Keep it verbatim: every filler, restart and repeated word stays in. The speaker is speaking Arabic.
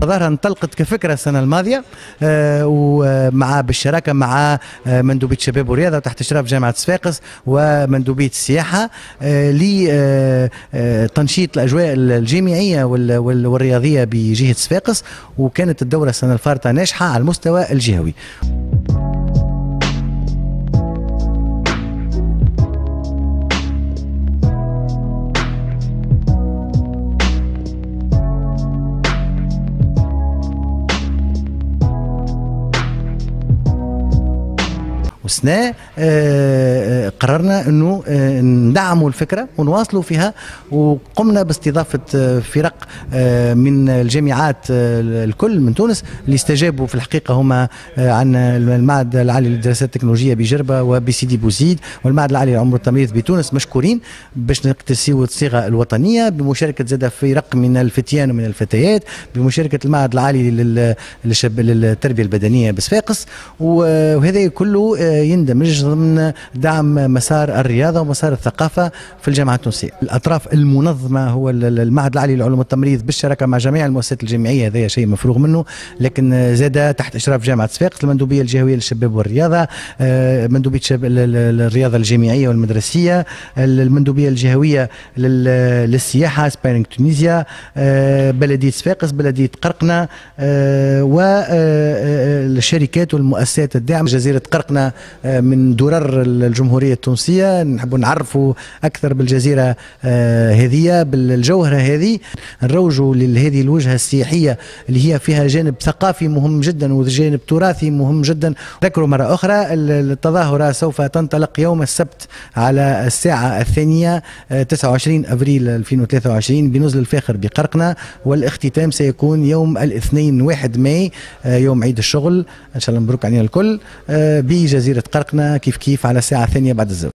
المبادرة انطلقت كفكرة السنة الماضية ومع بالشراكة مع مندوبية شباب ورياضة تحت إشراف جامعة صفاقس ومندوبية السياحة لتنشيط الأجواء الجامعية والرياضية بجهة صفاقس، وكانت الدورة السنة الفارطة ناجحة على المستوى الجهوي. وسنا قررنا انه ندعموا الفكره ونواصلوا فيها، وقمنا باستضافه فرق من الجامعات الكل من تونس اللي استجابوا. في الحقيقه هما عن المعهد العالي للدراسات التكنولوجيه بجربه وبسيدي بوزيد والمعهد العالي للعمر والتمريض بتونس مشكورين باش نقتسيوا الصيغه الوطنيه، بمشاركه زاد فرق من الفتيان ومن الفتيات، بمشاركه المعهد العالي للتربيه البدنيه بصفاقس، وهذا كله يندمج ضمن دعم مسار الرياضة ومسار الثقافة في الجامعة التونسية. الأطراف المنظمة هو المعهد العالي للعلوم والتمريض بالشراكة مع جميع المؤسسات الجامعية، هذا شيء مفروغ منه، لكن زاد تحت إشراف جامعة صفاقس المندوبية الجهوية للشباب والرياضة، مندوبية الرياضة الجامعية والمدرسية، المندوبية الجهوية للسياحة سبايرينغ تونيزيا، بلدية صفاقس، بلدية قرقنة، والشركات والمؤسسات الداعمة. جزيرة قرقنة من درر الجمهورية التونسية، نحب نعرفوا أكثر بالجزيرة هذه بالجوهرة هذه، نروجوا لهذه الوجهة السياحية اللي هي فيها جانب ثقافي مهم جدا وجانب تراثي مهم جدا. ذكروا مرة أخرى التظاهرة سوف تنطلق يوم السبت على الساعة الثانية تسعة وعشرين أبريل ألفين وثلاثة وعشرين بنزل الفاخر بقرقنة، والاختتام سيكون يوم الاثنين واحد ماي يوم عيد الشغل إن شاء الله. مبروك علينا الكل بجزيرة قرقنة كيف كيف على الساعة الثانية بعد الزواج.